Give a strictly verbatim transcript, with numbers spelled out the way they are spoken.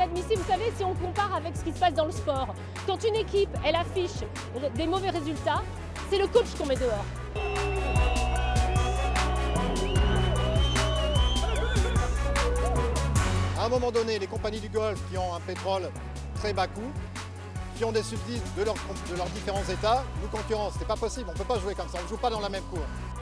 inadmissible, vous savez, si on compare avec ce qui se passe dans le sport. Quand une équipe, elle affiche des mauvais résultats, c'est le coach qu'on met dehors. À un moment donné, les compagnies du Golfe qui ont un pétrole très bas coût, qui ont des subsides de, leur, de leurs différents États, nous concurrencent. C'est pas possible, on ne peut pas jouer comme ça, on ne joue pas dans la même cour.